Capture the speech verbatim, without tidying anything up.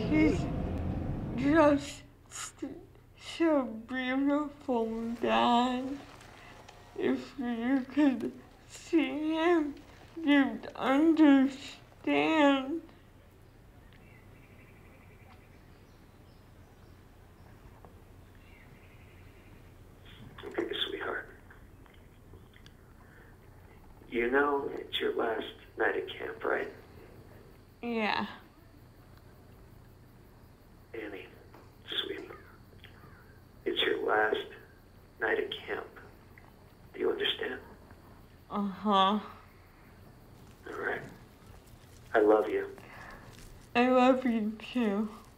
She's just so beautiful, Dad. If you could see him, you'd understand. Okay, sweetheart. You know it's your last night at camp, right? Yeah. Annie, sweetie. It's your last night at camp. Do you understand? Uh-huh. All right. I love you. I love you too.